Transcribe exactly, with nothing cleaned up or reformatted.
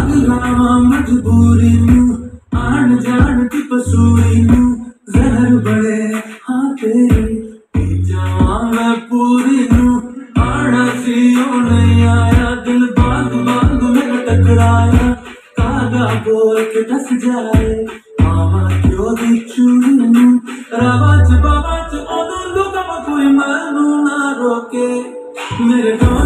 पागलावा मजबूरी नू आन जान की पसूरी नू जहर बड़े हाँ तेरे पी जावां मैं पूरी नू आना सी ओ नहीं आया दिल बाग बाग में टकराया कागा बोल के डस जाए मामा क्यों दी चूड़ी नू रवा च बाबा च ओनू लुका कोई मैनू ना रोके मेरे